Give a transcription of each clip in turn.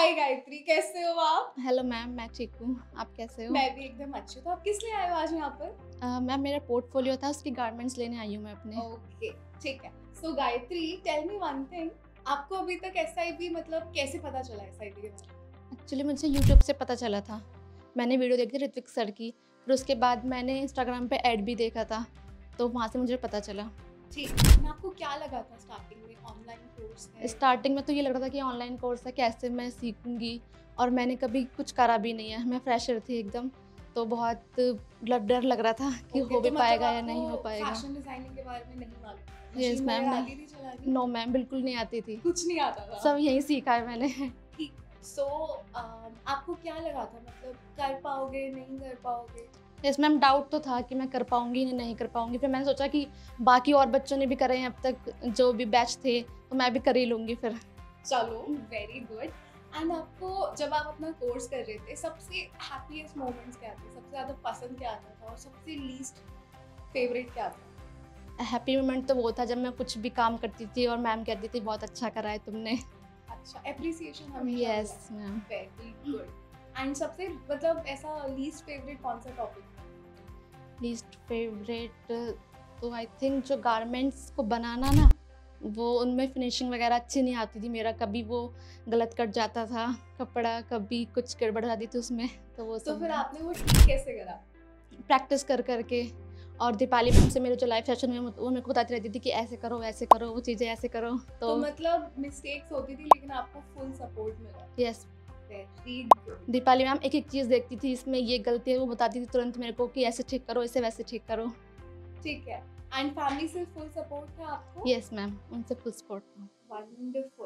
हाय गायत्री, कैसे हो आप? हेलो मैम, मैं ठीक हूँ। आप कैसे हो? मैं भी एकदम अच्छी हूँ। तो आप किस लिए आए हो आज यहाँ पर? मैम, मेरा पोर्टफोलियो था, उसकी गारमेंट्स लेने आई हूँ मैं अपने। ओके, ठीक है। So Gayatri, tell me one thing, आपको अभी तक एसआईबी मतलब कैसे पता चला एसआईबी के बारे में? एक्चुअली मुझे यूट्यूब से पता चला था। मैंने वीडियो देखी थी ऋत्विक सर की, फिर उसके बाद मैंने इंस्टाग्राम पे ऐड भी देखा था, तो वहाँ से मुझे पता चला। ठीक है। आपको क्या लगा था स्टार्टिंग में ऑनलाइन कोर्स है? स्टार्टिंग में तो ये लग रहा था कि ऑनलाइन कोर्स है, कैसे मैं सीखूंगी, और मैंने कभी कुछ करा भी नहीं है। मैं फ्रेशर थी एकदम, तो बहुत डर लग रहा था कि हो भी पाएगा या नहीं हो पाएगा। फैशन डिजाइनिंग के बारे में नहीं मालूम? Yes ma'am. नो मैम, बिल्कुल नहीं आती थी। कुछ नहीं आता था? सब यही सीखा है मैंने। ठीक। सो आपको क्या लगा था, मतलब कर पाओगे नहीं कर पाओगे? यस मैम, डाउट तो था कि मैं कर पाऊंगी या नहीं कर पाऊंगी। फिर मैंने सोचा कि बाकी और बच्चों ने भी करे हैं अब तक, जो भी बैच थे, तो मैं भी कर ही लूंगी फिर। चलो, वेरी गुड। एंड आपको जब आप अपना कोर्स कर रहे थे, सबसे हैप्पीएस्ट मोमेंट्स क्या थे? सबसे ज़्यादा पसंद क्या आता था और सबसे लीस्ट फेवरेट क्या था? हैप्पी मोमेंट तो वो था जब मैं कुछ भी काम करती थी और मैम कहती थी बहुत अच्छा करा है तुमने। अच्छा, एप्रिसिएशन हमेशा। Yes ma'am. Very good. And सबसे मतलब ऐसा लीस्ट फेवरेट कौन सा टॉपिक? लीस्ट फेवरेट तो आई थिंक जो गारमेंट्स को बनाना ना, वो उनमें फिनिशिंग वगैरह अच्छी नहीं आती थी। मेरा कभी वो गलत कट जाता था कपड़ा, कभी कुछ गड़बड़ जाती थी उसमें, तो वो तो फिर आपने वो ठीक कैसे करा? प्रैक्टिस कर करके। और दीपाली मैम से मेरे जो लाइव सेशन में वो मेरे को बताती रहती थी कि ऐसे करो वैसे करो, वो चीज़ें ऐसे करो। तो मतलब मिस्टेक्स होती थी लेकिन आपको फुल सपोर्ट मिला? Yes. Very good. Deepali ma'am एक एक चीज़ देखती थी, इसमें ये गलती है, वो बताती थी तुरंत मेरे को कि ऐसे ठीक करो, इसे वैसे ठीक करो। ठीक है। एंड फैमिली से फुल सपोर्ट था आपको? यस मैम, उनसे फुल सपोर्ट था। वंडरफुल।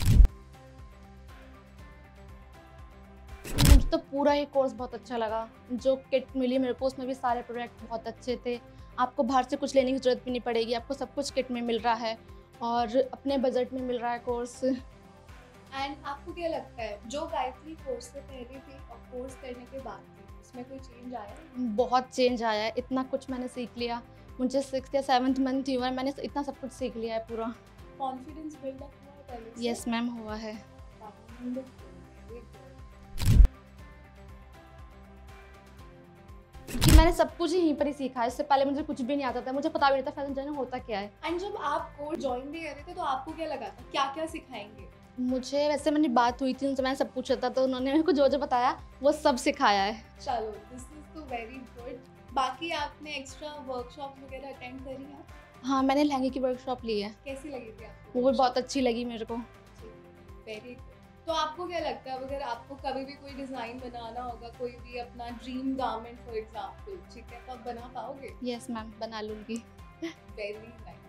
मुझे तो पूरा ही कोर्स बहुत अच्छा लगा। जो किट मिली मेरे को, उसमें भी सारे प्रोडक्ट बहुत अच्छे थे। आपको बाहर से कुछ लेने की ज़रूरत भी नहीं पड़ेगी, आपको सब कुछ किट में मिल रहा है और अपने बजट में मिल रहा है कोर्स। एंड आपको क्या लगता है, जो गायत्री कोर्स से पहले थी और कोर्स करने के बाद थी, उसमें कोई चेंज आया? बहुत चेंज आया है, इतना कुछ मैंने सीख लिया। मुझे 6th या 7th मंथ ही हुआ है, मैंने इतना सब कुछ सीख लिया है पूरा। कॉन्फिडेंस बिल्डअप हुआ है पहले से? यस मैम, हुआ है। कि मैंने सब कुछ यहीं पर ही सीखा है। इससे पहले मुझे कुछ भी नहीं आता था, मुझे पता भी नहीं था फैशन डिजाइनिंग होता क्या है। एंड जब आप कोर्स ज्वाइन भी कर रहे थे तो आपको क्या लगा था, क्या क्या सिखाएंगे? मुझे वैसे मैंने बात हुई थी उनसे, मैंने सब पूछा था, तो उन्होंने मेरे को जो जो बताया वो सब सिखाया है। चलो, दिस इज तो वेरी गुड। बाकी आपने एक्स्ट्रा वर्कशॉप वगैरह अटेंड करी है? हाँ, मैंने लहंगे की वर्कशॉप ली है। कैसी लगी थी आपको? वो भी बहुत अच्छी लगी मेरे को। Very good. तो आपको क्या लगता है, अगर आपको कभी भी कोई डिजाइन बनाना होगा, कोई भी अपना ड्रीम गारमेंट फॉर एग्जांपल, ठीक है, तो आप बना पाओगे? यस मैम, बना लूँगी। Very nice.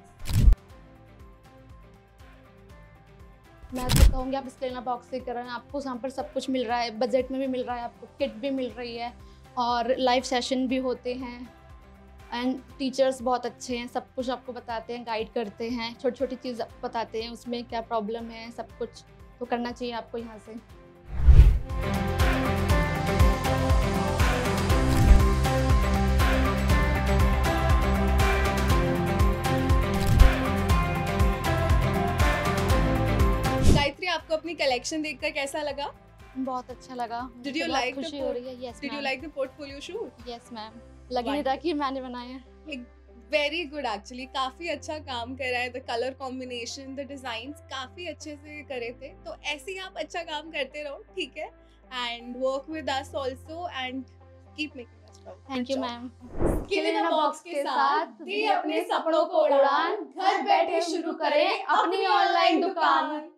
मैं तो कहूँगी आप स्किलिनाबॉक्स से करें, आपको यहाँ पर सब कुछ मिल रहा है, बजट में भी मिल रहा है, आपको किट भी मिल रही है और लाइव सेशन भी होते हैं। एंड टीचर्स बहुत अच्छे हैं, सब कुछ आपको बताते हैं, गाइड करते हैं, छोटी छोटी चीज़ बताते हैं, उसमें क्या प्रॉब्लम है, सब कुछ तो करना चाहिए आपको यहाँ से। गायत्री, आपको अपनी कलेक्शन देखकर कैसा लगा? बहुत अच्छा लगा। Did you like the खुशी हो रही है। Yes Did you like the portfolio shoot? Yes ma'am, लग नहीं रहा कि मैंने बनाया। Very good. एक्चुअली काफी अच्छा काम करा है। The colour combination, the designs काफी अच्छे से करे थे। तो ऐसे ही आप अच्छा काम करते रहो, ठीक है? And work with us also and keep making us proud. Thank you ma'am. Skill in a box के साथ दे अपने सपनों को उड़ान, घर बैठे शुरू करें अपनी ऑनलाइन दुकान।